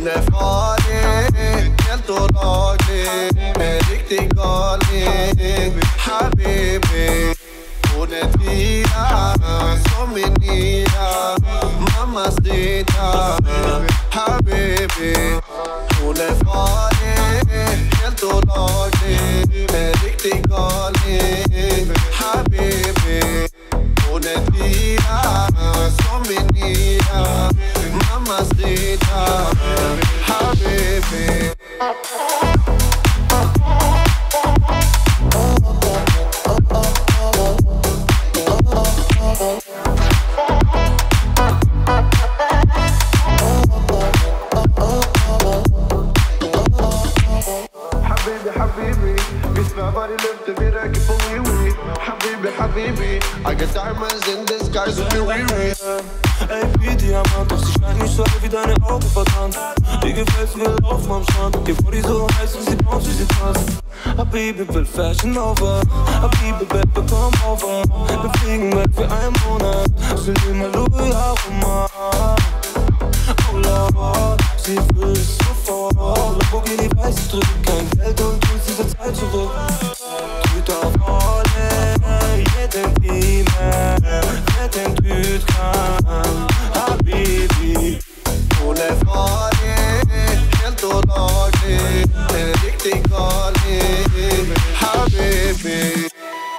Hon är farlig, helt olaglig, men riktigt galen. Habibi, hon är tia som min nia, mammas dita. Habibi, hon är farlig, helt olaglig, men riktigt galen. Habibi, hon är tia som min nia, mammas dita. Habibi. Habibi, I got diamonds in the sky, so be Riri. Ey, wie Diamant, doch sie scheint nicht so hell wie deine Augen, verdammt. Dir gefällt's wie auf meinem Strand. Ihr Body so heiß und sie bounce, wie sie tanzt. Habibi will Fashion over, Habibi Baby, komm over. Wir fliegen weg für einen Monat, Salim Halleluja, Roman. Oh Lord, sie will es sofort. Lamborghini weiß, ich drücke kein Geld und uns diese Zeit zurück. Tüte auf alle, jeden E-Mail, wer den Tüt kann. Habibi, hon är farlig, helt olaglig, men riktigt galen. Habibi.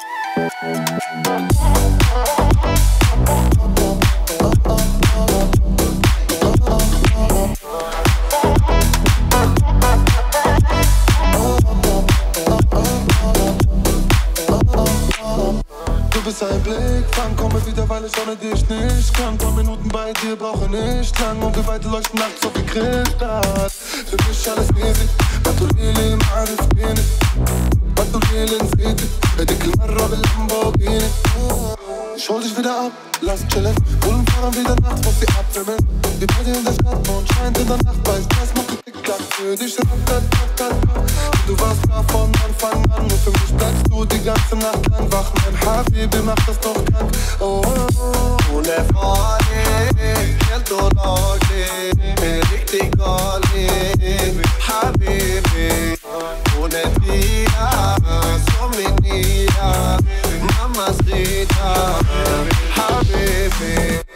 Du bist ein Blickfang, komme wieder, weil ich ohne dich nicht kann. Paar Minuten bei dir brauche nicht lang und wir beide leuchten nachts so wie Kristall. Für mich alles easy, Batulili im Arif-Bini, Batulili in City, Edikl Marra bil-Lamborghini. Ich hol dich wieder ab, lass chillen, Bullen fahren wieder nachts, muss sie abwimmeln. Wir beide in der Stadt, Mond scheint in der Nacht, weiß das, macht die Tick-Tack für dich. Du warst da von Anfang an, nur für mich bleibst du die ganze Nacht lang wach. Mein Habibi macht das doch krank. Oh, oh, oh. Hon är farlig, helt olaglig, men riktigt galen. Habibi, hon är tia som min nia, mammas dita. Habibi.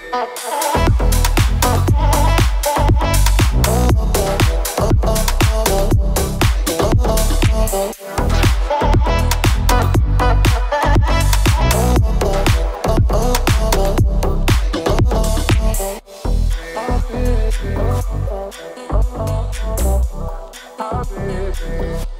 Habibi.